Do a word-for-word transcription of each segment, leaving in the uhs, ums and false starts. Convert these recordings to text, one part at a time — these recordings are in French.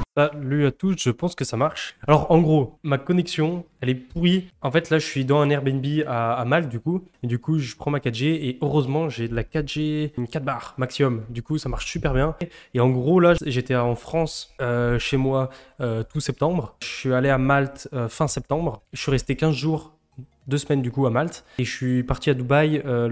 Salut à tous, je pense que ça marche. Alors en gros, ma connexion, elle est pourrie. En fait là je suis dans un Airbnb à, à Malte du coup. Et du coup je prends ma quatre G et heureusement j'ai de la quatre G quatre barres maximum. Du coup ça marche super bien. Et en gros là j'étais en France euh, chez moi euh, tout septembre. Je suis allé à Malte euh, fin septembre. Je suis resté quinze jours, deux semaines du coup à Malte. Et je suis parti à Dubaï euh,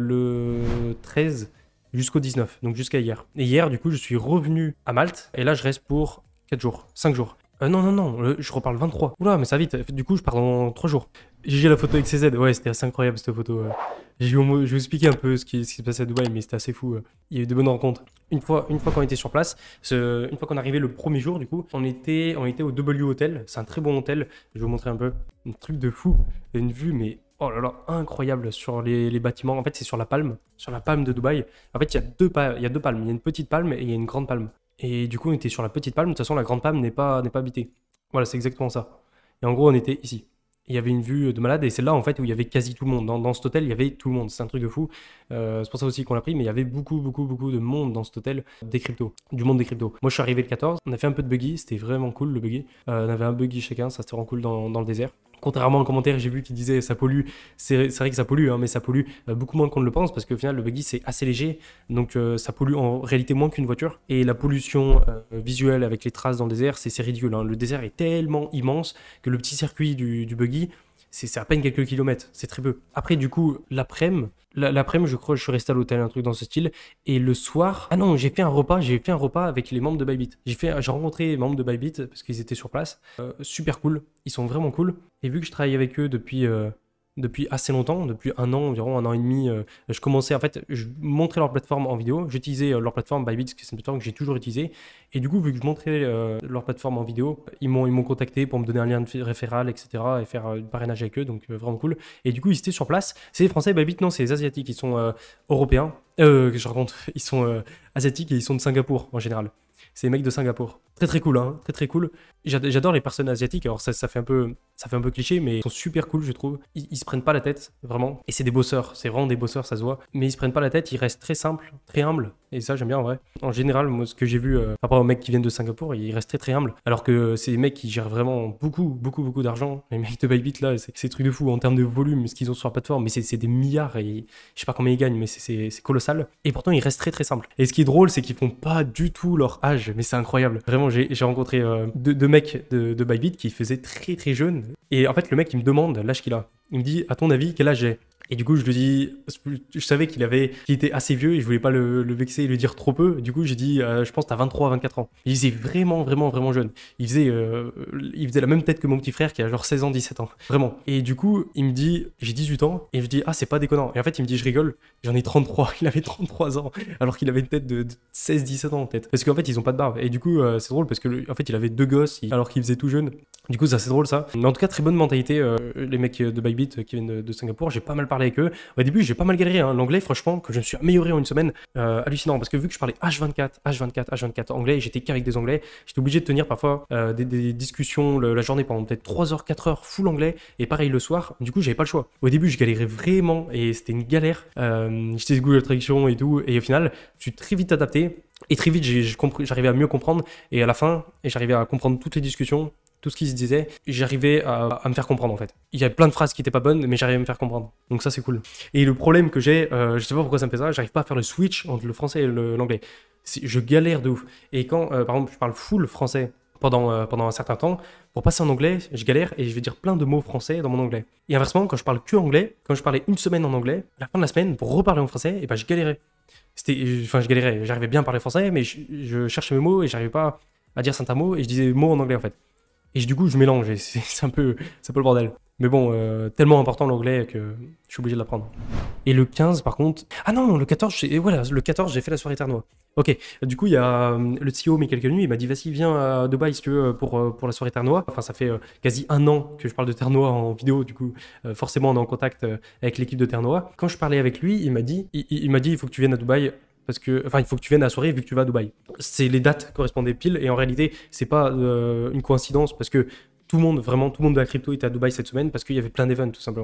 le treize jusqu'au dix-neuf, donc jusqu'à hier. Et hier du coup je suis revenu à Malte. Et là je reste pour quatre jours, cinq jours. Euh, non, non, non, le- je reparle vingt-trois. Oula, mais ça va vite. Du coup, je pars dans trois jours. J'ai eu la photo avec C Z. Ouais, c'était assez incroyable cette photo. euh. J'ai eu- je vais vous expliquer un peu ce qui, ce qui se passait à Dubaï, mais c'était assez fou. euh. Il y a eu de bonnes rencontres. Une fois, une fois qu'on était sur place, ce- une fois qu'on est arrivé le premier jour, du coup, on était, on était au W Hotel. C'est un très bon hôtel. Je vais vous montrer un peu. Un truc de fou. Une vue, mais oh là là, incroyable sur les, les bâtiments. En fait, c'est sur la palme, sur la palme de Dubaï. En fait, il y a deux, pa- il y a deux palmes. Il y a une petite palme et il y a une grande palme. Et du coup, on était sur la petite palme. De toute façon, la grande palme n'est pas, n'est pas habitée. Voilà, c'est exactement ça. Et en gros, on était ici. Il y avait une vue de malade et c'est là en fait où il y avait quasi tout le monde. Dans, dans cet hôtel, il y avait tout le monde. C'est un truc de fou. Euh, c'est pour ça aussi qu'on l'a pris, mais il y avait beaucoup, beaucoup, beaucoup de monde dans cet hôtel des cryptos, du monde des cryptos. Moi, je suis arrivé le quatorze. On a fait un peu de buggy. C'était vraiment cool le buggy. Euh, on avait un buggy chacun. Ça c'était vraiment cool dans, dans le désert. Contrairement aux commentaires, j'ai vu qu'ils disaient ça pollue. C'est c'est vrai que ça pollue, hein, mais ça pollue euh, beaucoup moins qu'on ne le pense parce qu'au final, le buggy c'est assez léger. Donc euh, ça pollue en réalité moins qu'une voiture. Et la pollution euh, visuelle avec les traces dans le désert, c'est c'est ridicule, hein. Le désert est tellement immense que le petit circuit du, du buggy, c'est c'est à peine quelques kilomètres. C'est très peu. Après, du coup, l'après-midi, la- l'après-midi, je crois, je suis resté à l'hôtel, un truc dans ce style. Et le soir, ah non, j'ai fait un repas, j'ai fait un repas avec les membres de Bybit. J'ai fait, j'ai rencontré les membres de Bybit parce qu'ils étaient sur place. Euh, super cool. Ils sont vraiment cool. Et vu que je travaille avec eux depuis, euh, depuis assez longtemps, depuis un an, environ un an et demi, euh, je commençais, en fait, je montrais leur plateforme en vidéo. J'utilisais euh, leur plateforme Bybit, parce que c'est une plateforme que j'ai toujours utilisée. Et du coup, vu que je montrais euh, leur plateforme en vidéo, ils m'ont, ils m'ont contacté pour me donner un lien de référal, et cetera. Et faire euh, du parrainage avec eux, donc euh, vraiment cool. Et du coup, ils étaient sur place. C'est les Français, Bybit, non, c'est les Asiatiques, ils sont euh, européens. Euh, je raconte, ils sont euh, asiatiques et ils sont de Singapour en général. C'est les mecs de Singapour. Très très cool, hein, très très cool. J'ad- J'adore les personnes asiatiques. Alors ça, ça fait un peu, ça fait un peu cliché, mais ils sont super cool, je trouve. Ils, ils se prennent pas la tête, vraiment. Et c'est des bosseurs. C'est vraiment des bosseurs, ça se voit. Mais ils se prennent pas la tête. Ils restent très simples, très humbles. Et ça, j'aime bien en vrai. En général, moi, ce que j'ai vu euh, par rapport aux mecs qui viennent de Singapour, ils restent très très humbles. Alors que c'est des mecs qui gèrent vraiment beaucoup, beaucoup, beaucoup d'argent. Les mecs de Bybit là, c'est c'est des trucs de fou en termes de volume, ce qu'ils ont sur la plateforme. Mais c'est c'est des milliards et je sais pas combien ils gagnent, mais c'est- c'est c'est colossal. Et pourtant, ils restent très très simples. Et ce qui est drôle, c'est qu'ils font pas du tout leur âge. Mais c'est incroyable. Vraiment, j'ai j'ai rencontré euh, deux, deux mecs de, de Bybit qui faisaient très très jeunes. Et en fait, le mec, il me demande l'âge qu'il a. Il me dit, à ton avis, quel âge j'ai? Et du coup, je lui dis, je savais qu'il avait, qu'il était assez vieux et je voulais pas le, le vexer et lui dire trop peu. Du coup, j'ai dit, euh, je pense que t'as vingt-trois, vingt-quatre ans. Il faisait vraiment, vraiment, vraiment jeune. Il faisait, euh, il faisait la même tête que mon petit frère qui a genre seize ans, dix-sept ans. Vraiment. Et du coup, il me dit, j'ai dix-huit ans. Et je dis, ah, c'est pas déconnant. Et en fait, il me dit, je rigole, j'en ai trente-trois. Il avait trente-trois ans. Alors qu'il avait une tête de, de seize, dix-sept ans en tête. Parce qu'en fait, ils ont pas de barbe. Et du coup, euh, c'est drôle parce que, le- en fait, il avait deux gosses il- alors qu'il faisait tout jeune. Du coup, c'est assez drôle ça. Mais en tout cas, très bonne mentalité. euh, les mecs de Bybit euh, qui viennent de, de Singapour, j'ai pas mal parlé avec eux. Au début, j'ai pas mal galéré. Hein. L'anglais, franchement, que je me suis amélioré en une semaine, euh, hallucinant. Parce que vu que je parlais H vingt-quatre, H vingt-quatre, H vingt-quatre anglais, et j'étais qu'avec des anglais, j'étais obligé de tenir parfois euh, des, des discussions le- la journée pendant peut-être trois heures, quatre heures, full anglais. Et pareil le soir. Du coup, j'avais pas le choix. Au début, je galérais vraiment et c'était une galère. Euh, j'étais Google Traduction et tout. Et au final, je suis très vite adapté. Et très vite, j'ai- j'ai compris- j'arrivais à mieux comprendre. Et à la fin, et j'arrivais à comprendre toutes les discussions, tout ce qui se disait, j'arrivais à, à me faire comprendre en fait. Il y avait plein de phrases qui étaient pas bonnes, mais j'arrivais à me faire comprendre. Donc ça, c'est cool. Et le problème que j'ai, euh, je sais pas pourquoi ça me fait ça, j'arrive pas à faire le switch entre le français et le- l'anglais. C'est- Je galère de ouf. Et quand, euh, par exemple, je parle full français pendant, euh, pendant un certain temps, pour passer en anglais, je galère et je vais dire plein de mots français dans mon anglais. Et inversement, quand je parle que anglais, quand je parlais une semaine en anglais, à la fin de la semaine, pour reparler en français, et ben je galérais. C'était, enfin, je galérais. J'arrivais bien à parler français, mais je, je cherchais mes mots et j'arrivais pas à dire certains mots et je disais mots en anglais en fait. Et du coup, je mélange et c'est c'est un peu, c'est un peu le bordel. Mais bon, euh, tellement important l'anglais que je suis obligé de l'apprendre. Et le quinze, par contre. Ah non, le quatorze, j'ai- voilà, le quatorze, j'ai fait la soirée Ternois. Ok, du coup, il y a euh, le C E O, mais quelques nuits, il m'a dit, vas-y, viens à Dubaï si tu veux pour, euh, pour la soirée Ternois. Enfin, ça fait euh, quasi un an que je parle de Ternois en vidéo, du coup, euh, forcément, on est en contact euh, avec l'équipe de Ternois. Quand je parlais avec lui, il m'a dit, il, il- il m'a dit, il faut que tu viennes à Dubaï. Parce que, enfin, il faut que tu viennes à la soirée vu que tu vas à Dubaï. C'est les dates correspondaient pile et en réalité, c'est pas euh, une coïncidence parce que tout le monde, vraiment tout le monde de la crypto était à Dubaï cette semaine parce qu'il y avait plein d'événements tout simplement.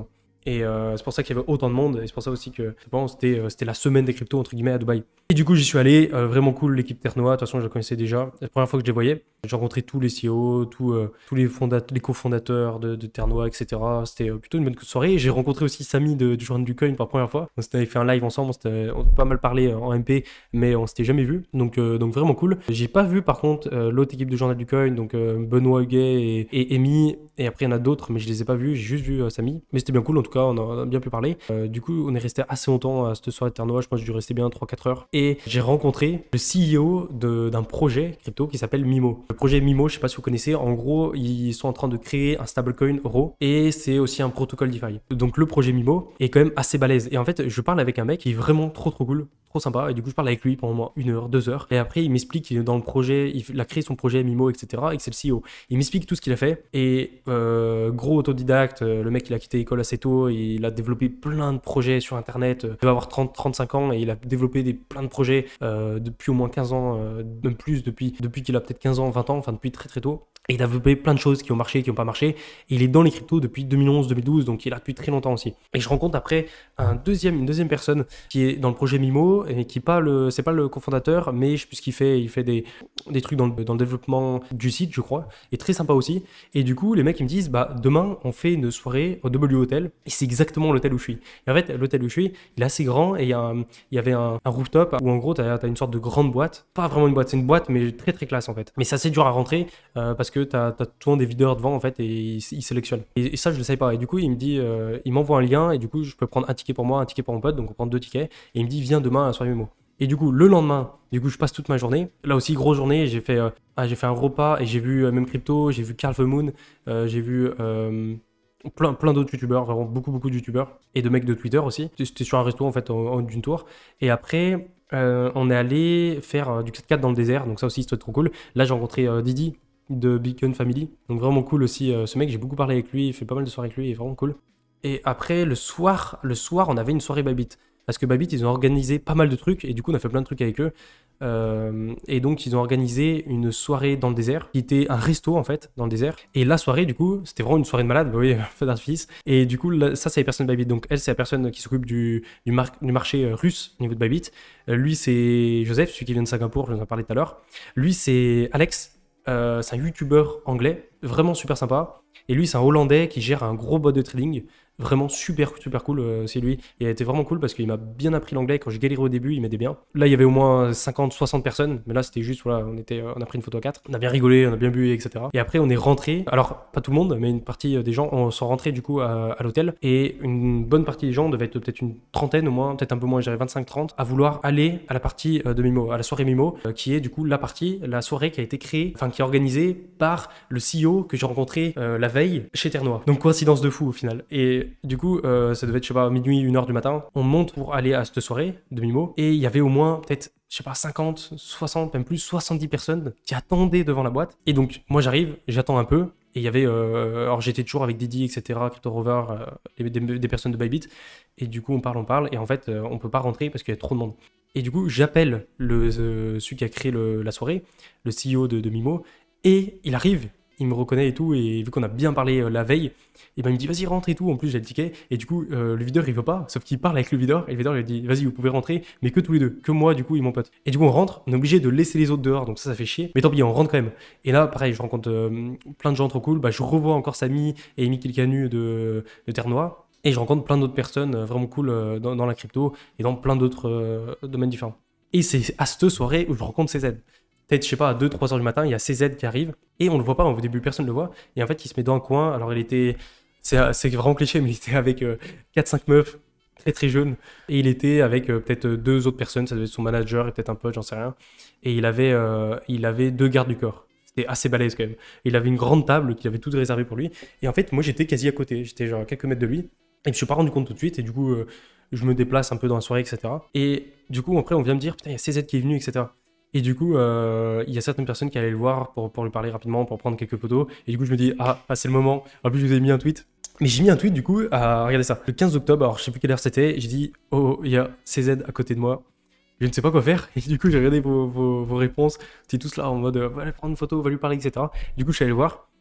Et euh, c'est pour ça qu'il y avait autant de monde. Et c'est pour ça aussi que bon, c'était euh, c'était la semaine des cryptos, entre guillemets, à Dubaï. Et du coup, j'y suis allé. Euh, vraiment cool, l'équipe Ternois. De toute façon, je la connaissais déjà. La première fois que je les voyais, j'ai rencontré tous les C E O, tous, euh, tous les, fondat les cofondateurs de, de Ternois, et cetera. C'était euh, plutôt une bonne soirée. J'ai rencontré aussi Samy de, du Journal du Coin pour la première fois. On s'était fait un live ensemble. On s'était pas mal parlé en M P, mais on s'était jamais vu. Donc, euh, donc vraiment cool. J'ai pas vu, par contre, euh, l'autre équipe du Journal du Coin, donc euh, Benoît Huguet et, et Amy. Et après, il y en a d'autres, mais je les ai pas vus. J'ai juste vu euh, Samy. Mais c'était bien cool, en tout cas, on a, on a bien pu parler. Euh, du coup, on est resté assez longtemps à cette soirée de Ternois. Je pense que j'ai dû rester bien trois quatre heures. Et j'ai rencontré le C E O d'un projet crypto qui s'appelle Mimo. Le projet Mimo, je sais pas si vous connaissez. En gros, ils sont en train de créer un stablecoin euro et c'est aussi un protocole DeFi. Donc, le projet Mimo est quand même assez balèze. Et en fait, je parle avec un mec qui est vraiment trop trop cool. Trop sympa, et du coup je parle avec lui pendant une heure, deux heures, et après il m'explique qu'il est dans le projet, il a créé son projet Mimo, et cetera, et que c'est le C E O. Il m'explique tout ce qu'il a fait, et euh, gros autodidacte, le mec il a quitté l'école assez tôt, et il a développé plein de projets sur internet, il va avoir trente trente-cinq ans, et il a développé des, plein de projets euh, depuis au moins quinze ans, euh, même plus, depuis, depuis qu'il a peut-être quinze ans, vingt ans, enfin depuis très très tôt. Et il a développé plein de choses qui ont marché, qui n'ont pas marché. Et il est dans les cryptos depuis deux mille onze deux mille douze, donc il est là depuis très longtemps aussi. Et je rencontre après un deuxième, une deuxième personne qui est dans le projet Mimo, et qui pas le, c'est pas le cofondateur, mais je sais plus ce qu'il fait. Il fait des, des trucs dans le, dans le développement du site, je crois. Et très sympa aussi. Et du coup, les mecs, ils me disent, bah, demain, on fait une soirée au W Hotel. Et c'est exactement l'hôtel où je suis. Et en fait, l'hôtel où je suis, il est assez grand, et il y, a un, il y avait un, un rooftop où en gros, tu as une sorte de grande boîte. Pas vraiment une boîte, c'est une boîte, mais très très classe en fait. Mais c'est assez dur à rentrer euh, parce que que tu as souvent des videurs devant en fait et ils il sélectionnent. Et, et ça je le savais pas. Et du coup il me dit, euh, il m'envoie un lien et du coup je peux prendre un ticket pour moi, un ticket pour mon pote, donc on prend deux tickets. Et il me dit viens demain à la soirée Mimo. Et du coup le lendemain, du coup je passe toute ma journée. Là aussi grosse journée, j'ai fait, euh, ah, j'ai fait un repas et j'ai vu euh, même crypto, j'ai vu Carl Moon, euh, j'ai vu euh, plein, plein d'autres youtubeurs, vraiment beaucoup beaucoup de youtubeurs et de mecs de Twitter aussi. C'était sur un resto en fait en haut d'une tour. Et après euh, on est allé faire euh, du quatre quatre dans le désert, donc ça aussi c'était trop cool. Là j'ai rencontré euh, Didi de Beacon Family, donc vraiment cool aussi euh, ce mec, j'ai beaucoup parlé avec lui, il fait pas mal de soirées avec lui, il est vraiment cool. Et après le soir, le soir on avait une soirée Bybit, parce que Bybit ils ont organisé pas mal de trucs et du coup on a fait plein de trucs avec eux. Euh, et donc ils ont organisé une soirée dans le désert qui était un resto en fait dans le désert, et la soirée du coup c'était vraiment une soirée de malade, vous voyez, feu d'artifice. Et du coup là, ça c'est les personnes de Bybit, donc elle c'est la personne qui s'occupe du, du, mar du marché euh, russe au niveau de Bybit. Euh, lui c'est Joseph, celui qui vient de Singapour, je vous en parlais tout à l'heure. Lui c'est Alex. Euh, c'est un youtubeur anglais, vraiment super sympa. Et lui, c'est un Hollandais qui gère un gros bot de trading. Vraiment super, super cool, euh, c'est lui. Il a été vraiment cool parce qu'il m'a bien appris l'anglais. Quand j'ai galéré au début, il m'aidait bien. Là, il y avait au moins cinquante soixante personnes. Mais là, c'était juste, voilà, on, était, on a pris une photo à quatre. On a bien rigolé, on a bien bu, et cetera. Et après, on est rentré. Alors, pas tout le monde, mais une partie des gens on sont rentrés du coup à, à l'hôtel. Et une bonne partie des gens, devait être peut-être une trentaine au moins, peut-être un peu moins, je dirais vingt-cinq trente, à vouloir aller à la partie de Mimo, à la soirée Mimo, euh, qui est du coup la partie, la soirée qui a été créée, enfin qui est organisée par le C E O que j'ai rencontré euh, la veille chez Ternois. Donc coïncidence de fou au final. Et du coup, euh, ça devait être, je sais pas, minuit, une heure du matin. On monte pour aller à cette soirée de Mimo. Et il y avait au moins peut-être, je sais pas, cinquante, soixante, même plus, soixante-dix personnes qui attendaient devant la boîte. Et donc, moi j'arrive, j'attends un peu. Et il y avait, euh, alors j'étais toujours avec Didi, et cetera, Crypto Rover, euh, des, des personnes de Bybit. Et du coup, on parle, on parle. Et en fait, euh, on peut pas rentrer parce qu'il y a trop de monde. Et du coup, j'appelle le, euh, celui qui a créé le, la soirée, le C E O de, de Mimo. Et il arrive. Il me reconnaît et tout, et vu qu'on a bien parlé euh, la veille, et ben il me dit vas-y rentre et tout. En plus j'ai le ticket, et du coup euh, le videur il veut pas, sauf qu'il parle avec le videur, et le videur il dit vas-y vous pouvez rentrer, mais que tous les deux, que moi du coup et mon pote. Et du coup on rentre, on est obligé de laisser les autres dehors, donc ça ça fait chier, mais tant pis on rentre quand même. Et là pareil je rencontre euh, plein de gens trop cool, bah, je revois encore Samy et Amy Kilcanu de, de Ternois, et je rencontre plein d'autres personnes euh, vraiment cool euh, dans, dans la crypto et dans plein d'autres euh, domaines différents. Et c'est à cette soirée où je rencontre C Z. Peut-être, je sais pas, à deux trois heures du matin, il y a C Z qui arrive, et on le voit pas, au début personne ne le voit, et en fait il se met dans un coin. Alors il était, c'est vraiment cliché, mais il était avec euh, quatre cinq meufs, très très jeunes, et il était avec euh, peut-être deux autres personnes, ça devait être son manager et peut-être un pote, j'en sais rien, et il avait, euh, il avait deux gardes du corps. C'était assez balèze quand même. Il avait une grande table qu'il avait toute réservée pour lui, et en fait moi j'étais quasi à côté, j'étais genre à quelques mètres de lui, et je me suis pas rendu compte tout de suite, et du coup euh, je me déplace un peu dans la soirée, et cetera. Et du coup après on vient me dire, putain il y a C Z qui est venu, et cetera. Et du coup, euh, il y a certaines personnes qui allaient le voir pour, pour lui parler rapidement, pour prendre quelques photos. Et du coup, je me dis, ah, ah c'est le moment. En plus, je vous ai mis un tweet. Mais j'ai mis un tweet, du coup, à, regardez ça. Le quinze octobre, alors je sais plus quelle heure c'était, j'ai dit, oh, il y a C Z à côté de moi. Je ne sais pas quoi faire. Et du coup, j'ai regardé vos, vos, vos réponses. C'était tous là en mode, va aller prendre une photo, va lui parler, et cetera. Du coup, je suis allé le voir.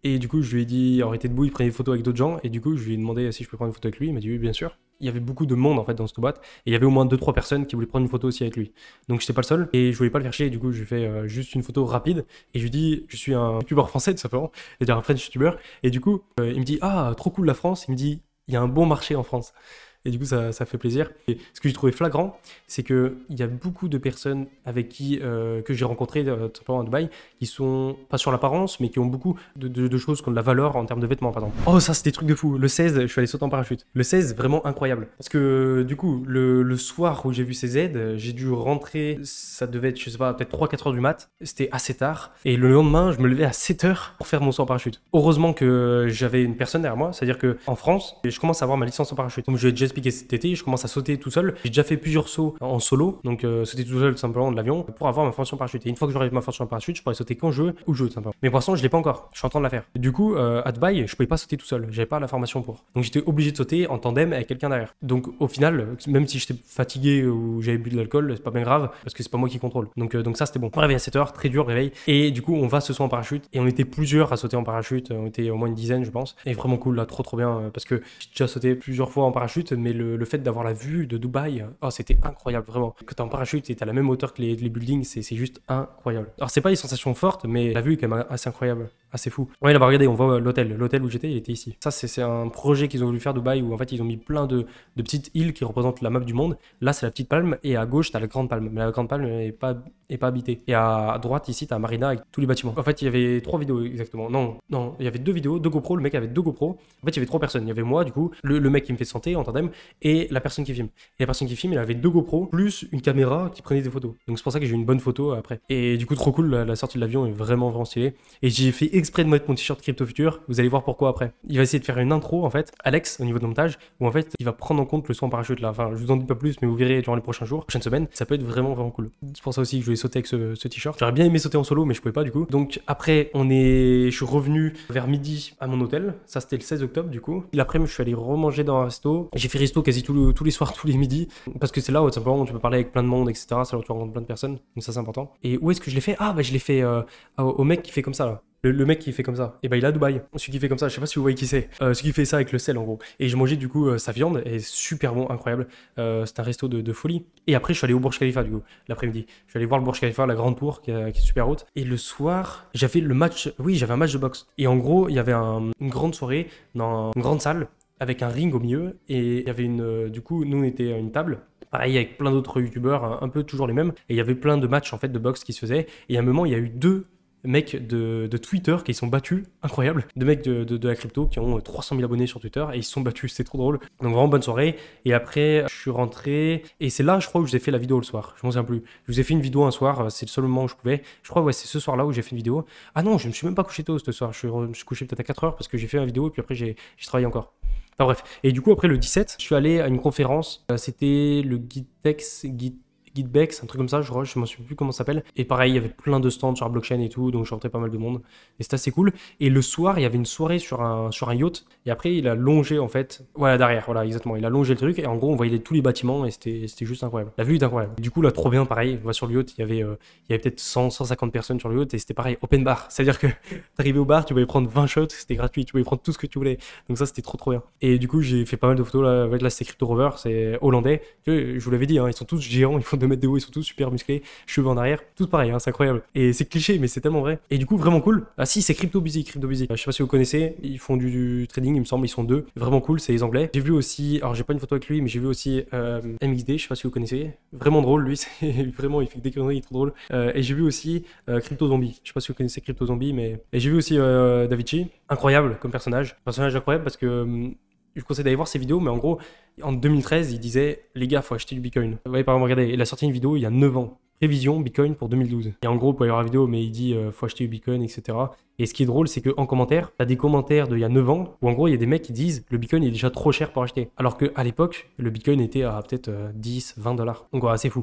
Et du coup, je lui ai dit, arrêtez debout, il prenait des photos avec d'autres gens. Et du coup, je lui ai demandé si je peux prendre une photo avec lui. Il m'a dit oui, bien sûr. Il y avait beaucoup de monde en fait dans cette boîte. Et il y avait au moins deux trois personnes qui voulaient prendre une photo aussi avec lui. Donc j'étais pas le seul. Et je voulais pas le faire chier. Du coup, je lui ai fait euh, juste une photo rapide. Et je lui dis, je suis un youtubeur français tout simplement. C'est-à-dire un French youtubeur. Et du coup, euh, il me dit, ah, trop cool la France. Il me dit, il y a un bon marché en France. Et du coup, ça, ça fait plaisir. Et ce que j'ai trouvé flagrant, c'est qu'il y a beaucoup de personnes avec qui, euh, que j'ai rencontrées euh, tout simplement à Dubaï, qui sont pas sur l'apparence, mais qui ont beaucoup de, de, de choses qui ont de la valeur en termes de vêtements, par exemple. Oh, ça, c'est des trucs de fou. Le seize, je suis allé sauter en parachute. Le seize, vraiment incroyable. Parce que du coup, le, le soir où j'ai vu ces aides, j'ai dû rentrer, ça devait être, je sais pas, peut-être trois quatre heures du mat. C'était assez tard. Et le lendemain, je me levais à sept heures pour faire mon saut en parachute. Heureusement que j'avais une personne derrière moi, c'est-à-dire qu'en France, je commence à avoir ma licence en parachute. Donc, je vais déjà expliqué cet été, je commence à sauter tout seul. J'ai déjà fait plusieurs sauts en solo, donc euh, sauter tout seul tout simplement de l'avion pour avoir ma formation en parachute. Et une fois que j'aurai ma formation en parachute, je pourrai sauter quand je veux, où je veux tout simplement. Mais pour l'instant, je l'ai pas encore. Je suis en train de la faire. Et du coup, euh, à Dubaï, je pouvais pas sauter tout seul. J'avais pas la formation pour. Donc j'étais obligé de sauter en tandem avec quelqu'un derrière. Donc au final, même si j'étais fatigué ou j'avais bu de l'alcool, c'est pas bien grave parce que c'est pas moi qui contrôle. Donc euh, donc ça c'était bon. On réveille à sept heures, très dur réveil. Et du coup, on va ce soir en parachute et on était plusieurs à sauter en parachute. On était au moins une dizaine, je pense. Et vraiment cool là, trop trop bien parce que j'ai déjà sauté plusieurs fois en parachute, mais le, le fait d'avoir la vue de Dubaï, oh, c'était incroyable, vraiment. Quand t'es en parachute et t'es à la même hauteur que les, les buildings, c'est juste incroyable. Alors, c'est pas des sensations fortes, mais la vue est quand même assez incroyable, assez fou. Ouais, là-bas, regardez, on voit l'hôtel. L'hôtel où j'étais, il était ici. Ça, c'est un projet qu'ils ont voulu faire Dubaï où en fait, ils ont mis plein de, de petites îles qui représentent la map du monde. Là, c'est la petite palme et à gauche, t'as la grande palme. Mais la grande palme n'est pas, est pas habitée. Et à droite, ici, t'as Marina avec tous les bâtiments. En fait, il y avait trois vidéos exactement. Non, non, il y avait deux vidéos, deux GoPro. Le mec avait deux GoPro. En fait, il y avait trois personnes. Il y avait moi, du coup, le, le mec qui me fait santé en tandem et la personne qui filme. Et la personne qui filme, elle avait deux GoPro plus une caméra qui prenait des photos. Donc c'est pour ça que j'ai eu une bonne photo après. Et du coup, trop cool, la, la sortie de l'avion est vraiment vraiment stylée. Et j'ai fait exprès de mettre mon t-shirt Crypto Future. Vous allez voir pourquoi après. Il va essayer de faire une intro en fait, Alex, au niveau de montage, où en fait il va prendre en compte le saut en parachute là. Enfin, je vous en dis pas plus, mais vous verrez durant les prochains jours, prochaines semaines, ça peut être vraiment vraiment cool. C'est pour ça aussi que je voulais sauter avec ce, ce t-shirt. J'aurais bien aimé sauter en solo, mais je pouvais pas du coup. Donc après, on est, je suis revenu vers midi à mon hôtel. Ça c'était le seize octobre du coup. L'après-midi, je suis allé remanger dans un resto. J'ai fait resto quasi tous, le, tous les soirs, tous les midis, parce que c'est là où simplement tu peux parler avec plein de monde, et cetera. C'est là où tu rencontres plein de personnes, donc ça c'est important. Et où est-ce que je l'ai fait? Ah bah je l'ai fait euh, au, au mec qui fait comme ça là. Le, le mec qui fait comme ça, et bah il est à Dubaï. Celui qui fait comme ça, je sais pas si vous voyez qui c'est. Euh, celui qui fait ça avec le sel en gros. Et je mangeais du coup euh, sa viande, et super bon, incroyable. Euh, c'est un resto de, de folie. Et après je suis allé au Burj Khalifa du coup, l'après-midi. Je suis allé voir le Burj Khalifa, la grande tour qui, est- qui est super haute. Et le soir, j'avais le match, oui j'avais un match de boxe. Et en gros, il y avait un- une grande soirée dans une grande salle avec un ring au milieu. Et il y avait une, euh, du coup, nous on était à une table. Pareil avec plein d'autres youtubeurs, un, un peu toujours les mêmes. Et il y avait plein de matchs en fait de boxe qui se faisaient. Et à un moment, il y a eu deux mecs de, de Twitter qui sont battus, incroyable. Deux mecs de, de, de la crypto qui ont trois cent mille abonnés sur Twitter et ils se sont battus, c'était trop drôle. Donc vraiment bonne soirée. Et après, je suis rentré et c'est là, je crois, où je vous ai fait la vidéo le soir. Je m'en souviens plus. Je vous ai fait une vidéo un soir, c'est le seul moment où je pouvais. Je crois, ouais, c'est ce soir-là où j'ai fait une vidéo. Ah non, je me suis même pas couché tôt ce soir. Je suis, je suis couché peut-être à quatre heures parce que j'ai fait la vidéo et puis après, j'ai travaillé encore. Enfin bref. Et du coup, après le dix-sept, je suis allé à une conférence. Euh, C'était le Gitex, Git. Gitbex, un truc comme ça, je crois, je ne me souviens plus comment ça s'appelle. Et pareil, il y avait plein de stands sur la blockchain et tout, donc je rencontrais pas mal de monde. Et c'était assez cool. Et le soir, il y avait une soirée sur un, sur un yacht. Et après, il a longé en fait. Voilà, derrière, voilà, exactement. Il a longé le truc. Et en gros, on voyait tous les bâtiments et c'était c'était juste incroyable. La vue est incroyable. Du coup, là, trop bien, pareil. On va sur le yacht, il y avait, euh, il y avait peut-être cent, cent cinquante personnes sur le yacht et c'était pareil, open bar. C'est-à-dire que t'arrivais au bar, tu pouvais prendre vingt shots, c'était gratuit, tu pouvais prendre tout ce que tu voulais. Donc ça, c'était trop trop bien. Et du coup, j'ai fait pas mal de photos là. Là, c'était Crypto Rover, c'est hollandais. Je vous l'avais dit, hein, ils sont tous géants, ils font deux mètres de haut, ils sont tous super musclés, cheveux en arrière, tout pareil, hein, c'est incroyable. Et c'est cliché, mais c'est tellement vrai. Et du coup, vraiment cool. Ah si, c'est CryptoBusy, CryptoBusy. Je sais pas si vous connaissez, ils font du, du trading, il me semble, ils sont deux. Vraiment cool, c'est les Anglais. J'ai vu aussi, alors j'ai pas une photo avec lui, mais j'ai vu aussi euh, M X D, je sais pas si vous connaissez. Vraiment drôle, lui, c'est vraiment, il fait que des conneries, il est trop drôle. Euh, et j'ai vu aussi euh, Crypto Zombie. Je sais pas si vous connaissez Crypto Zombie, mais. Et j'ai vu aussi euh, Davichi, incroyable comme personnage. Personnage incroyable parce que. Hum, je vous conseille d'aller voir ses vidéos, mais en gros, en deux mille treize, il disait les gars, faut acheter du Bitcoin. Vous voyez, par exemple, regardez, il a sorti une vidéo il y a neuf ans. Prévision Bitcoin pour deux mille douze. Et en gros, vous pouvez voir la vidéo, mais il dit euh, faut acheter du Bitcoin, et cetera. Et ce qui est drôle, c'est qu'en commentaire, t'as des commentaires d'il y a neuf ans où en gros, il y a des mecs qui disent le Bitcoin est déjà trop cher pour acheter. Alors qu'à l'époque, le Bitcoin était à peut-être euh, dix, vingt dollars. Donc voilà, c'est fou.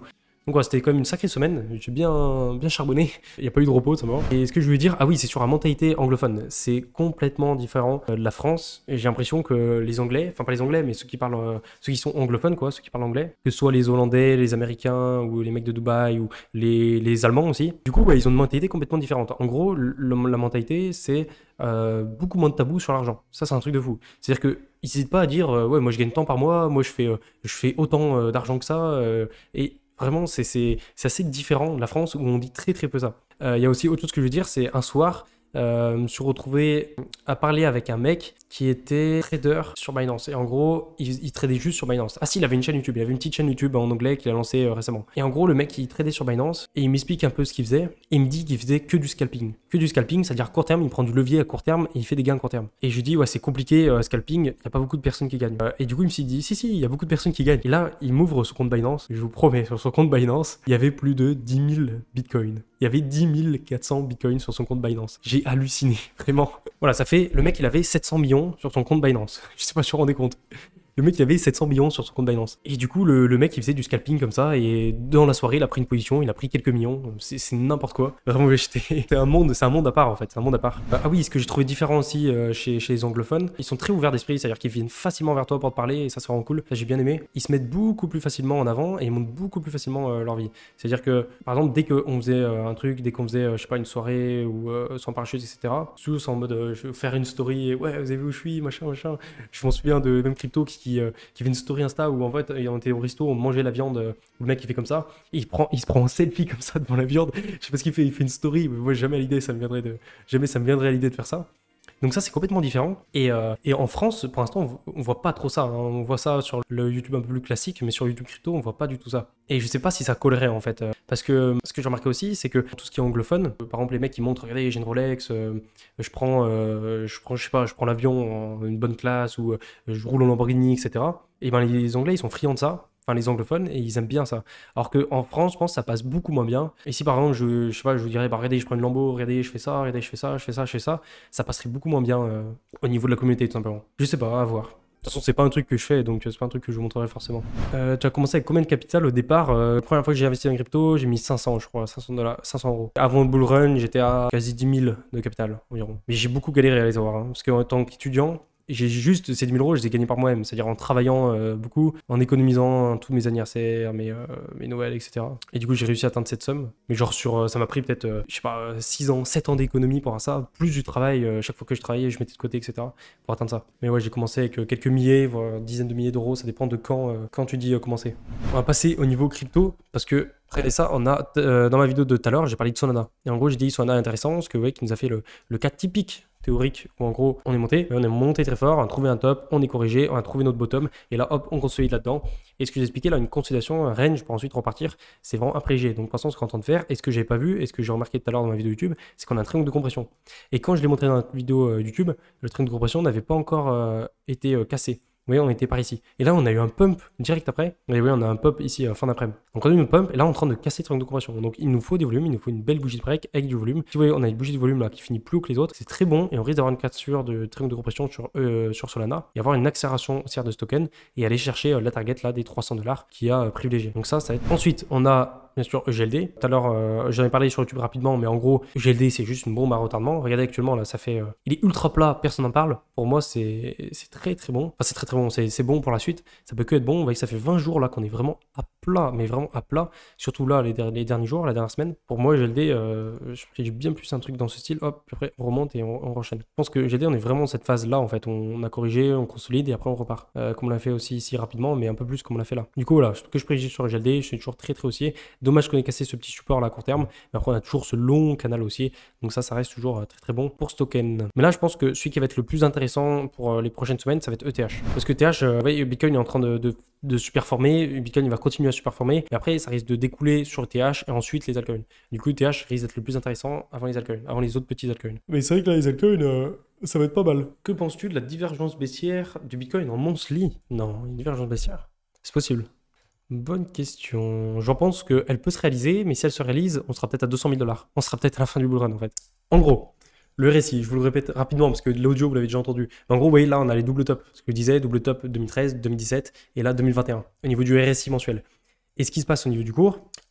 Donc voilà, c'était quand même une sacrée semaine. J'ai bien, bien charbonné. Il n'y a pas eu de repos, ça mort. Et ce que je voulais dire, ah oui, c'est sur la mentalité anglophone. C'est complètement différent de la France. Et j'ai l'impression que les Anglais, enfin pas les Anglais, mais ceux qui parlent, euh, ceux qui sont anglophones, quoi, ceux qui parlent anglais, que ce soit les Hollandais, les Américains ou les mecs de Dubaï ou les, les Allemands aussi. Du coup, ouais, ils ont une mentalité complètement différente. En gros, le, la mentalité, c'est euh, beaucoup moins de tabous sur l'argent. Ça, c'est un truc de fou. C'est-à-dire que ils n'hésitent pas à dire, euh, ouais, moi je gagne tant par mois, moi je fais, euh, je fais autant euh, d'argent que ça. Euh, et vraiment, c'est c'est- c'est assez différent de la France où on dit très très peu ça. Euh, Il y a aussi autre chose que je veux dire, c'est un soir, euh, je me suis retrouvé à parler avec un mec qui était trader sur Binance. Et en gros, il, il tradait juste sur Binance. Ah si, il avait une chaîne YouTube. Il avait une petite chaîne YouTube en anglais qu'il a lancée euh, récemment. Et en gros, le mec, il tradait sur Binance et il m'explique un peu ce qu'il faisait. Et il me dit qu'il faisait que du scalping. Que du scalping, c'est-à-dire court terme, il prend du levier à court terme et il fait des gains à court terme. Et je lui dis, ouais, c'est compliqué, euh, scalping, il n'y a pas beaucoup de personnes qui gagnent. Euh, et du coup, il me s'est dit, si, si, il y a beaucoup de personnes qui gagnent. Et là, il m'ouvre son compte Binance. Je vous promets, sur son compte Binance, il y avait plus de dix mille bitcoins. Il y avait dix mille quatre cents bitcoins sur son compte Binance. J'ai halluciné, vraiment. Voilà, ça fait, le mec, il avait sept cents millions sur son compte Binance. Je sais pas si vous vous rendez compte. Le mec, il avait sept cents millions sur son compte Binance. Et du coup, le, le mec, il faisait du scalping comme ça. Et dans la soirée, il a pris une position, il a pris quelques millions. C'est c'est n'importe quoi. Vraiment, j'étais- c'est un monde, c'est un monde à part en fait. C'est un monde à part. Ah oui, ce que j'ai trouvé différent aussi euh, chez, chez les anglophones, ils sont très ouverts d'esprit, c'est-à-dire qu'ils viennent facilement vers toi pour te parler et ça, c'est vraiment cool. Ça, j'ai bien aimé. Ils se mettent beaucoup plus facilement en avant et ils montrent beaucoup plus facilement euh, leur vie. C'est-à-dire que, par exemple, dès qu'on faisait euh, un truc, dès qu'on faisait, euh, je sais pas, une soirée ou euh, sans parachute, et cetera, tous en mode euh, je vais faire une story, et, ouais, vous avez vu où je suis, machin, machin. Je m'en souviens de même Crypto qui, euh, qui fait une story Insta où en fait, on était au resto, on mangeait la viande, euh, le mec il fait comme ça, et il, prend, il se prend en selfie comme ça devant la viande. Je sais pas ce qu'il fait, il fait une story, mais moi jamais à l'idée, ça me viendrait de, jamais ça me viendrait à l'idée de faire ça. Donc ça, c'est complètement différent. Et, euh, et en France, pour l'instant, on, on voit pas trop ça, hein. On voit ça sur le YouTube un peu plus classique, mais sur YouTube crypto, on voit pas du tout ça. Et je sais pas si ça collerait en fait. Euh, parce que ce que j'ai remarqué aussi, c'est que tout ce qui est anglophone, euh, par exemple les mecs qui montrent, regardez, j'ai une Rolex, euh, je prends, euh, je prends, je sais pas, je prends l'avion en une bonne classe ou euh, je roule en Lamborghini, et cetera. Et ben les Anglais, ils sont friands de ça. Enfin, les anglophones, et ils aiment bien ça. Alors qu'en France, je pense que ça passe beaucoup moins bien. Et si par exemple, je, je sais pas, je vous dirais, bah, regardez, je prends une Lambo, regardez, je fais ça, regardez, je fais ça, je fais ça, je fais ça, ça passerait beaucoup moins bien euh, au niveau de la communauté, tout simplement. Je sais pas, à voir. De toute façon, c'est pas un truc que je fais, donc euh, c'est pas un truc que je vous montrerai forcément. Euh, tu as commencé avec combien de capital au départ? Euh, La première fois que j'ai investi en crypto, j'ai mis cinq cents, je crois, cinq cents dollars, cinq cents euros. Avant le bull run, j'étais à quasi dix mille de capital environ. Mais j'ai beaucoup galéré à les avoir, hein, parce qu'en tant qu'étudiant, j'ai juste ces dix mille euros, je les ai gagnés par moi-même, c'est-à-dire en travaillant euh, beaucoup, en économisant tous mes anniversaires, mes, euh, mes Noëls, et cetera. Et du coup, j'ai réussi à atteindre cette somme. Mais genre, sur, euh, ça m'a pris peut-être, euh, je sais pas, euh, six ans, sept ans d'économie pour avoir ça, plus du travail, euh, chaque fois que je travaillais, je mettais de côté, et cetera, pour atteindre ça. Mais ouais, j'ai commencé avec euh, quelques milliers, voire dizaines de milliers d'euros, ça dépend de quand, euh, quand tu dis euh, commencer. On va passer au niveau crypto, parce que après ça, on a, euh, dans ma vidéo de tout à l'heure, j'ai parlé de Solana. Et en gros, j'ai dit Solana intéressant, parce que, ouais, qui nous a fait le, le cas typique théorique où en gros on est monté, on est monté très fort, on a trouvé un top, on est corrigé, on a trouvé notre bottom et là hop on consolide là-dedans. Et ce que j'expliquais là, une consolidation, un range pour ensuite repartir, c'est vraiment un pré-G. Donc pour l'instant ce qu'on est en train de faire, et ce que j'avais pas vu, et ce que j'ai remarqué tout à l'heure dans ma vidéo YouTube, c'est qu'on a un triangle de compression. Et quand je l'ai montré dans la vidéo euh, YouTube, le triangle de compression n'avait pas encore euh, été euh, cassé. Vous voyez, on était par ici. Et là, on a eu un pump direct après. Et vous voyez, on a un pump ici, euh, fin d'après-midi. Donc, on a eu une pump, et là, on est en train de casser le triangle de compression. Donc, il nous faut des volumes, il nous faut une belle bougie de break avec du volume. Si vous voyez, on a une bougie de volume là qui finit plus haut que les autres. C'est très bon, et on risque d'avoir une cassure de triangle de compression sur, euh, sur Solana, et avoir une accélération haussière de ce token, et aller chercher euh, la target là des trois cents dollars qui a euh, privilégié. Donc, ça, ça va être. Ensuite, on a bien sûr E G L D. Tout à l'heure, euh, j'en ai parlé sur YouTube rapidement, mais en gros, E G L D, c'est juste une bombe à retardement. Regardez actuellement, là, ça fait. Euh, il est ultra plat, personne n'en parle. Pour moi, c'est très très bon. Enfin, c'est très très bon, c'est bon pour la suite. Ça peut que être bon. Vous voyez que ça fait vingt jours là qu'on est vraiment à plat, mais vraiment à plat. Surtout là, les, der les derniers jours, la dernière semaine. Pour moi, E G L D, euh, je fais bien plus un truc dans ce style. Hop, puis après, on remonte et on, on enchaîne. Je pense que E G L D, on est vraiment dans cette phase-là, en fait. On, on a corrigé, on consolide et après on repart. Euh, comme on l'a fait aussi ici rapidement, mais un peu plus comme on l'a fait là. Du coup, voilà, ce que je privilégie sur E G L D, je suis toujours très très haussier. Dommage qu'on ait cassé ce petit support là à court terme, mais après on a toujours ce long canal haussier, donc ça ça reste toujours très très bon pour ce token. Mais là je pense que celui qui va être le plus intéressant pour les prochaines semaines, ça va être E T H, parce que E T H, euh, ouais, Bitcoin est en train de, de, de superformer, Bitcoin il va continuer à superformer, mais après ça risque de découler sur E T H et ensuite les altcoins. Du coup E T H risque d'être le plus intéressant avant les altcoins, avant les autres petits altcoins. Mais c'est vrai que là les altcoins, euh, ça va être pas mal. Que penses-tu de la divergence baissière du Bitcoin en monthly? Non, une divergence baissière, c'est possible. Bonne question. J'en pense qu'elle peut se réaliser, mais si elle se réalise, on sera peut-être à deux cent mille dollars. On sera peut-être à la fin du bull run en fait. En gros, le R S I, je vous le répète rapidement parce que l'audio vous l'avez déjà entendu. Mais en gros, vous voyez là, on a les doubles tops. Ce que je disais, double top deux mille treize, deux mille dix-sept et là deux mille vingt et un au niveau du R S I mensuel. Et ce qui se passe au niveau du cours,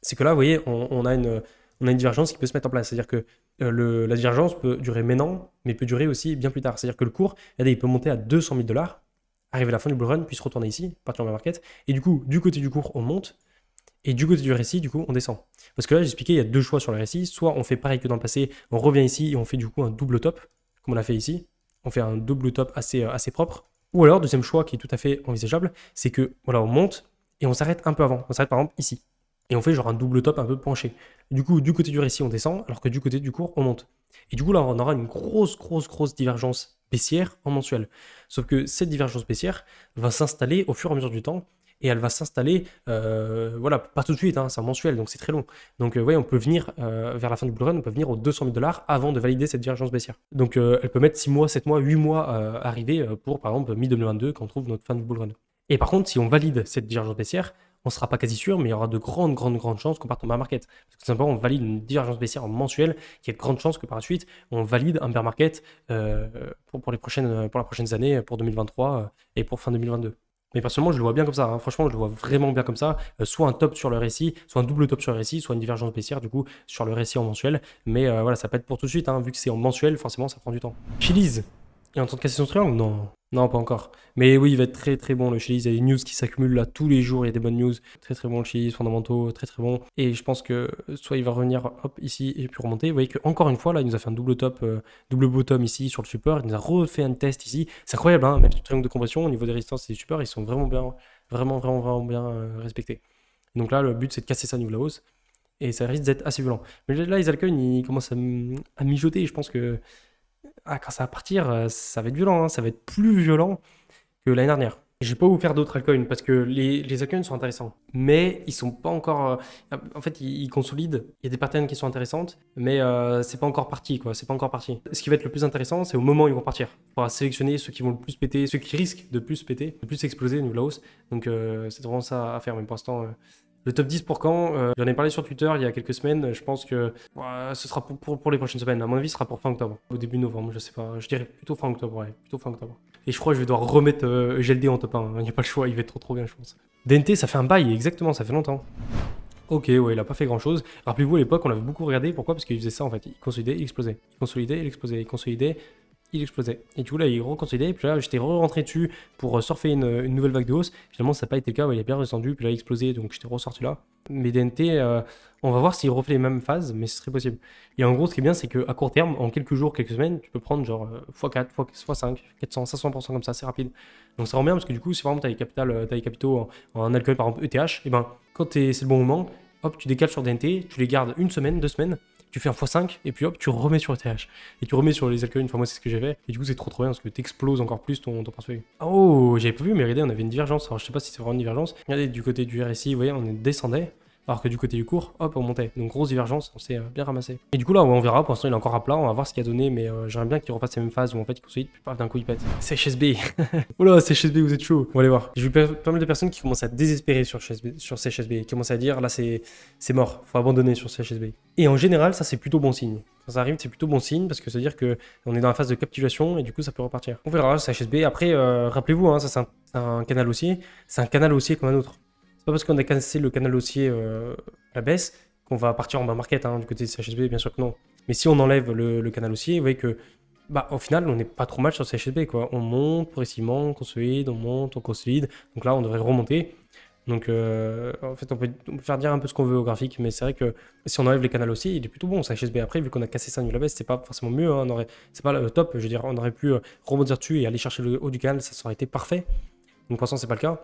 c'est que là, vous voyez, on, on a une, on a une divergence qui peut se mettre en place. C'est-à-dire que euh, le, la divergence peut durer maintenant, mais peut durer aussi bien plus tard. C'est-à-dire que le cours, regardez, il peut monter à deux cent mille dollars, arriver à la fin du bull run, puis se retourner ici, partir en bear market. Et du coup, du côté du cours, on monte. Et du côté du récit, du coup, on descend. Parce que là, j'ai expliqué, il y a deux choix sur le récit. Soit on fait pareil que dans le passé, on revient ici et on fait du coup un double top, comme on l'a fait ici. On fait un double top assez, euh, assez propre. Ou alors, deuxième choix qui est tout à fait envisageable, c'est que voilà, on monte et on s'arrête un peu avant. On s'arrête par exemple ici. Et on fait genre un double top un peu penché. Du coup, du côté du récit, on descend, alors que du côté du cours, on monte. Et du coup, là, on aura une grosse, grosse, grosse divergence baissière en mensuel. Sauf que cette divergence baissière va s'installer au fur et à mesure du temps. Et elle va s'installer, euh, voilà, pas tout de suite, hein, c'est un mensuel, donc c'est très long. Donc, euh, ouais, on peut venir, euh, vers la fin du bull run, on peut venir aux deux cent mille dollars avant de valider cette divergence baissière. Donc, euh, elle peut mettre six mois, sept mois, huit mois euh, à arriver euh, pour, par exemple, mi deux mille vingt-deux, quand on trouve notre fin du bull run. Et par contre, si on valide cette divergence baissière, on ne sera pas quasi sûr, mais il y aura de grandes, grandes, grandes chances qu'on parte en bear market. Parce que tout simplement, on valide une divergence baissière en mensuel, qui a de grandes chances que par la suite, on valide un bear market euh, pour, pour, les prochaines, pour les prochaines années, pour deux mille vingt-trois euh, et pour fin deux mille vingt-deux. Mais personnellement, je le vois bien comme ça. Hein. Franchement, je le vois vraiment bien comme ça. Euh, soit un top sur le récit, soit un double top sur le récit, soit une divergence baissière, du coup, sur le récit en mensuel. Mais euh, voilà, ça peut être pour tout de suite. Hein. Vu que c'est en mensuel, forcément, ça prend du temps. Chili's. Il est en train de casser son triangle? Non. Non, pas encore. Mais oui, il va être très très bon le Chili's. Il y a des news qui s'accumulent là tous les jours. Il y a des bonnes news. Très très bon le Chili's, fondamentaux, très très bon. Et je pense que soit il va revenir hop ici et puis remonter. Vous voyez qu'encore une fois, là, il nous a fait un double top, euh, double bottom ici sur le support. Il nous a refait un test ici. C'est incroyable, hein, même le triangle de compression au niveau des résistances et des supports, ils sont vraiment bien, vraiment, vraiment, vraiment bien euh, respectés. Donc là, le but c'est de casser ça au niveau de la hausse. Et ça risque d'être assez violent. Mais là, les altcoins, ils commencent à, à mijoter. Je pense que ah, quand ça va partir, euh, ça va être violent, hein, ça va être plus violent que l'année dernière. Je vais pas vous faire d'autres altcoins parce que les, les altcoins sont intéressants, mais ils sont pas encore. euh, en fait, ils, ils consolident. Il y a des patterns qui sont intéressantes, mais euh, c'est pas encore parti, quoi. C'est pas encore parti. Ce qui va être le plus intéressant, c'est au moment où ils vont partir. On pourra sélectionner ceux qui vont le plus péter, ceux qui risquent de plus péter, de plus exploser au niveau de la hausse. Donc, euh, c'est vraiment ça à faire. Mais pour l'instant, euh, le top dix pour quand euh, J'en ai parlé sur Twitter il y a quelques semaines. Je pense que ouais, ce sera pour, pour, pour les prochaines semaines. À mon avis, ce sera pour fin octobre. Au début novembre, je sais pas. Je dirais plutôt fin octobre, ouais. Plutôt fin octobre. Et je crois que je vais devoir remettre euh, G L D en top un. Il n'y a pas le choix, il va être trop trop bien, je pense. D N T, ça fait un bail, exactement, ça fait longtemps. Ok, ouais, il a pas fait grand chose. Rappelez-vous, à l'époque, on l'avait beaucoup regardé. Pourquoi? Parce qu'il faisait ça en fait. Il consolidait, il explosait. Il consolidait, il explosait. Il consolidait, il explosait. Et du coup, là, il reconsolidait. Puis là, j'étais re-rentré dessus pour surfer une, une nouvelle vague de hausse. Finalement, ça n'a pas été le cas. Ouais, il a bien redescendu. Puis là, il a explosé. Donc, j'étais ressorti là. Mais D N T, euh, on va voir s'il refait les mêmes phases, mais ce serait possible. Et en gros, ce qui est bien, c'est qu'à court terme, en quelques jours, quelques semaines, tu peux prendre genre euh, fois quatre, fois cinq, quatre cents, cinq cents pour cent comme ça, c'est rapide. Donc, ça rend bien parce que du coup, si par exemple, tu as les, capital, euh, t'as les capitaux en, en altcoin, par exemple E T H, et ben, quand c'est le bon moment, hop, tu décales sur D N T, tu les gardes une semaine, deux semaines, tu fais un fois cinq, et puis hop, tu remets sur E T H. Et tu remets sur les altcoins, enfin, moi, c'est ce que j'ai fait. Et du coup, c'est trop trop bien parce que tu exploses encore plus ton, ton portefeuille. Oh, j'avais pas vu, mais regardez, on avait une divergence. Alors, je sais pas si c'est vraiment une divergence. Regardez, du côté du R S I, vous voyez, on descendait. Alors que du côté du cours, hop, on montait. Donc grosse divergence, on s'est euh, bien ramassé. Et du coup là, on verra, pour l'instant il est encore à plat, on va voir ce qu'il a donné, mais euh, j'aimerais bien qu'il refasse les mêmes phases où en fait il consolide, puis paf, d'un coup il pète. C H S B. Oula, C H S B, vous êtes chaud. On va aller voir. J'ai vu pas mal de personnes qui commencent à désespérer sur, C H S B, qui commencent à dire là c'est mort, faut abandonner sur C H S B. Et en général, ça c'est plutôt bon signe. Quand ça arrive, c'est plutôt bon signe parce que ça veut dire qu'on est dans la phase de capitulation et du coup ça peut repartir. On verra, C H S B. Après, euh, rappelez-vous, hein, ça c'est un, un canal haussier, c'est un canal haussier comme un autre. Pas parce qu'on a cassé le canal haussier euh, à la baisse qu'on va partir en bas market hein, du côté de C H S B, bien sûr que non. Mais si on enlève le, le canal haussier, vous voyez que bah, au final, on n'est pas trop mal sur C H S B. Quoi. On monte progressivement, on consolide, on monte, on consolide. Donc là, on devrait remonter. Donc euh, en fait, on peut, on peut faire dire un peu ce qu'on veut au graphique, mais c'est vrai que si on enlève les canaux haussiers, il est plutôt bon. C H S B après, vu qu'on a cassé ça à la baisse, c'est pas forcément mieux. Hein, c'est pas le top. Je veux dire, on aurait pu rebondir dessus et aller chercher le haut du canal, ça aurait été parfait. Donc pour l'instant, c'est pas le cas.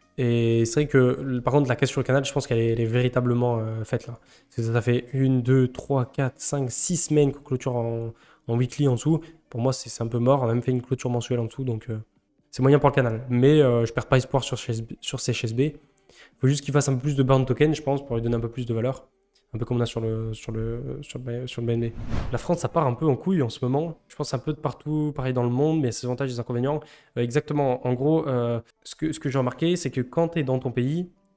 Et c'est vrai que, par contre, la casse sur le canal, je pense qu'elle est, est véritablement euh, faite là. Ça, ça fait une, deux, trois, quatre, cinq, six semaines qu'on clôture en, en weekly en dessous. Pour moi, c'est un peu mort. On a même fait une clôture mensuelle en dessous, donc euh, c'est moyen pour le canal. Mais euh, je perds pas espoir sur, sur C H S B. Il faut juste qu'il fasse un peu plus de burn token, je pense, pour lui donner un peu plus de valeur. Un peu comme on a sur le, sur le, sur le, sur le B N B. La France, ça part un peu en couille en ce moment. Je pense un peu de partout, pareil dans le monde, mais il y a ses avantages et ses inconvénients. Euh, exactement. En gros, euh, ce que, ce que j'ai remarqué, c'est que quand tu es dans ton pays,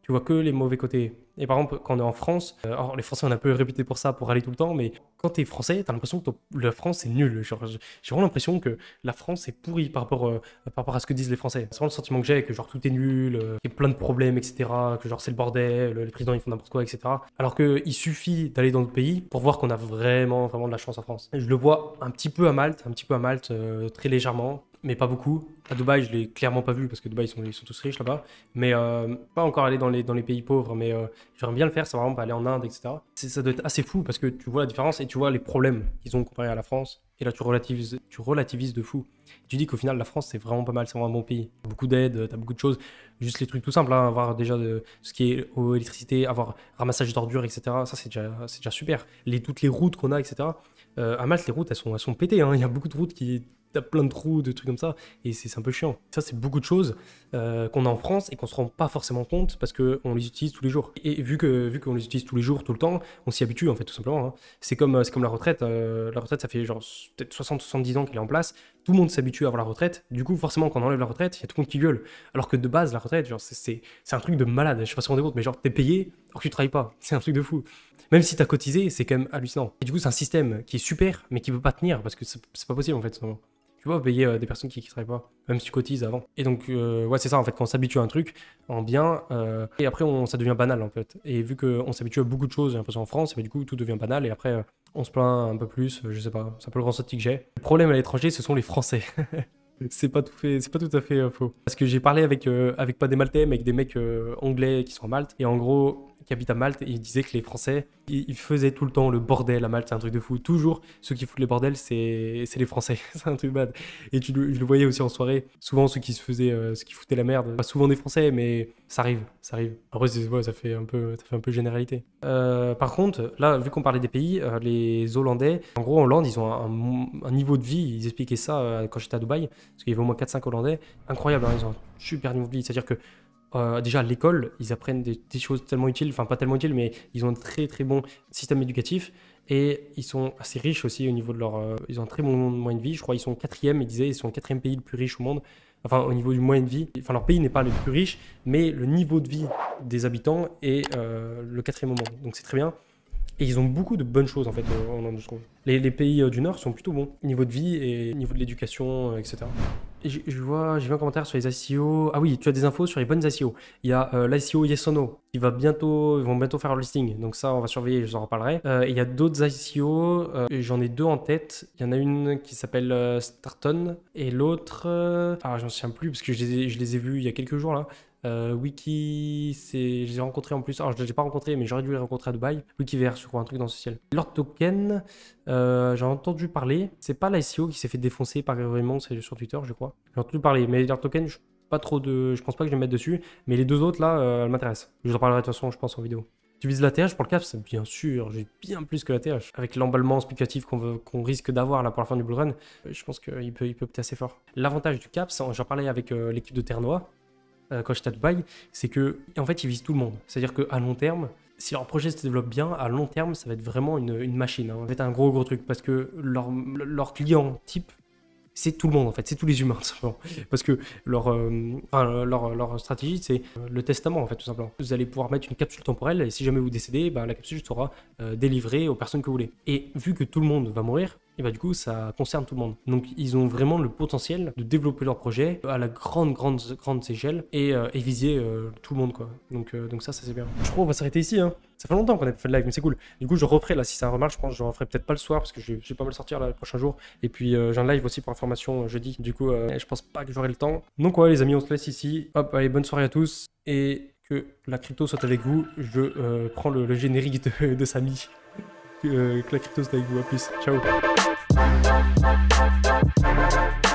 Tu vois que les mauvais côtés. Et par exemple, quand on est en France, euh, alors les Français, on est un peu réputés pour ça, pour aller tout le temps, mais quand t'es français, t'as l'impression que ton- la France est nulle. Genre, j'ai j'ai vraiment l'impression que la France est pourrie par rapport, euh, par rapport à ce que disent les Français. C'est vraiment le sentiment que j'ai, que genre tout est nul, euh, qu'il y a plein de problèmes, et cetera. Que genre c'est le bordel, les présidents ils font n'importe quoi, et cetera. Alors qu'il suffit d'aller dans notre pays pour voir qu'on a vraiment, vraiment de la chance en France. Je le vois un petit peu à Malte, un petit peu à Malte, euh, très légèrement, mais pas beaucoup. À Dubaï, je l'ai clairement pas vu parce que Dubaï, ils sont, ils sont tous riches là-bas. Mais euh, pas encore aller dans les, dans les pays pauvres, mais euh, j'aimerais bien le faire, c'est vraiment aller en Inde, et cetera. C'est- Ça doit être assez fou parce que tu vois la différence et tu vois les problèmes qu'ils ont comparé à la France. Et là, tu relativises, tu relativises de fou. Tu dis qu'au final, la France, c'est vraiment pas mal, c'est vraiment un bon pays. Beaucoup d'aide, t'as beaucoup de choses. Juste les trucs tout simples, hein, avoir déjà de, ce qui est eau, électricité, avoir ramassage d'ordures, et cetera. Ça, c'est déjà, c'est déjà super. Les, toutes les routes qu'on a, et cetera. Euh, à Malte, les routes, elles sont, elles sont pétées, hein. Il y a beaucoup de routes qui. T'as plein de trous, de trucs comme ça, et c'est c'est un peu chiant. Ça, c'est beaucoup de choses euh, qu'on a en France et qu'on se rend pas forcément compte parce qu'on les utilise tous les jours. Et vu que vu qu'on les utilise tous les jours, tout le temps, on s'y habitue en fait, tout simplement. Hein. C'est comme, euh, c'est comme la retraite. Euh, la retraite, ça fait genre peut-être soixante soixante-dix ans qu'elle est en place. Tout le monde s'habitue à avoir la retraite. Du coup, forcément, quand on enlève la retraite, il y a tout le monde qui gueule. Alors que de base, la retraite, genre, c'est- c'est c'est un truc de malade. Je sais pas si on est compte, mais genre, t'es payé alors que tu travailles pas. C'est un truc de fou. Même si t'as cotisé, c'est quand même hallucinant. Et du coup, c'est un système qui est super, mais qui peut pas tenir parce que c'est c'est pas possible en fait. Tout tu vois, payer euh, des personnes qui ne travaillent pas, même si tu cotises avant. Et donc, euh, ouais, c'est ça, en fait, quand on s'habitue à un truc en bien, euh, et après, on, ça devient banal, en fait. Et vu qu'on s'habitue à beaucoup de choses, j'ai l'impression en France, et bah, du coup, tout devient banal, et après, euh, on se plaint un peu plus, euh, je sais pas, c'est un peu le ressenti que j'ai. Le problème à l'étranger, ce sont les Français. C'est pas tout fait, c'est pas tout à fait euh, faux. Parce que j'ai parlé avec, euh, avec pas des Maltais, mais avec des mecs euh, anglais qui sont à Malte. Et en gros, qui habitent à Malte, et ils disaient que les Français, ils, ils faisaient tout le temps le bordel à Malte. C'est un truc de fou. Toujours, ceux qui foutent les bordels, c'est c'est les Français. C'est un truc bad. Et tu, le- je le voyais aussi en soirée. Souvent, ceux qui se faisaient, euh, ceux qui foutaient la merde, pas souvent des Français, mais ça arrive, ça arrive. Après, c'est- ouais, ça fait un peu, ça fait un peu généralité. Euh, par contre, là, vu qu'on parlait des pays, euh, les Hollandais, en gros, en Hollande, ils ont un, un niveau de vie. Ils expliquaient ça euh, quand j'étais à Dubaï. Parce qu'il y avait au moins quatre cinq Hollandais. Incroyable, hein, ils ont un super niveau de vie. C'est-à-dire que euh, déjà à l'école, ils apprennent des, des choses tellement utiles, enfin pas tellement utiles, mais ils ont un très très bon système éducatif. Et ils sont assez riches aussi au niveau de leur... euh, ils ont un très bon moyen de vie. Je crois qu'ils sont quatrième, ils disaient, ils sont le quatrième pays le plus riche au monde. Enfin, au niveau du moyen de vie. Enfin, leur pays n'est pas le plus riche, mais le niveau de vie des habitants est euh, le quatrième au monde. Donc c'est très bien. Et ils ont beaucoup de bonnes choses en fait euh, en Inde, je trouve. Les, les pays euh, du Nord sont plutôt bons, niveau de vie et niveau de l'éducation, euh, et cetera. Et je, je vois, j'ai vu un commentaire sur les I C O. Ah oui, tu as des infos sur les bonnes I C O. Il y a euh, l'I C O Yes or No qui va bientôt, ils vont bientôt faire leur listing. Donc ça, on va surveiller, je vous en reparlerai. Euh, et il y a d'autres I C O. Euh, j'en ai deux en tête. Il y en a une qui s'appelle euh, Starton et l'autre, euh... ah, j'en souviens plus parce que je les ai, je les ai vus il y a quelques jours là. Euh, Wiki, c'est, je les ai rencontrés en plus. Alors, je ne les ai pas rencontrés, mais j'aurais dû les rencontrer à Dubaï. Wikiverse, je crois, un truc dans ce ciel. Lord Token, euh, j'en ai entendu parler. C'est pas l'I C O qui s'est fait défoncer par Raymond, c'est sur Twitter, je crois. J'ai entendu parler, mais Lord Token, je, pas trop de, je pense pas que je vais me mettre dessus. Mais les deux autres, là, euh, elles m'intéressent. Je vous en parlerai de toute façon, je pense, en vidéo. Tu vises l'A T H pour le cap, c'est bien sûr, j'ai bien plus que l'A T H. Avec l'emballement spéculatif qu'on veut- qu'on risque d'avoir là pour la fin du Bull Run, euh, je pense qu'il peut, il peut opter assez fort. L'avantage du cap, j'en parlais avec euh, l'équipe de Ternois. Euh, quand j'étais à Dubaï, c'est que en fait ils visent tout le monde. C'est-à-dire qu'à long terme, si leur projet se développe bien, à long terme, ça va être vraiment une, une machine. Hein. Ça va être un gros gros truc parce que leur, leur client type, c'est tout le monde en fait, c'est tous les humains tout simplement. Parce que leur, euh, enfin, leur, leur stratégie, c'est euh, le testament en fait tout simplement. Vous allez pouvoir mettre une capsule temporelle et si jamais vous décédez, bah, la capsule sera euh, délivrée aux personnes que vous voulez. Et vu que tout le monde va mourir, et bah du coup ça concerne tout le monde. Donc ils ont vraiment le potentiel de développer leur projet à la grande grande grande échelle et, euh, et viser euh, tout le monde quoi. Donc, euh, donc ça ça c'est bien. Je crois qu'on va s'arrêter ici hein. Ça fait longtemps qu'on a fait le live mais c'est cool. Du coup je referai là si ça remarche, je pense que je referai peut-être pas le soir parce que je vais pas mal sortir là le prochain jour. Et puis euh, j'ai un live aussi pour information euh, jeudi. Du coup euh, je pense pas que j'aurai le temps. Donc ouais les amis on se laisse ici. Hop allez bonne soirée à tous et que la crypto soit avec vous. Je euh, prends le, le générique de, de Samy. Que, euh, que la crypto soit avec vous. À plus. Ciao.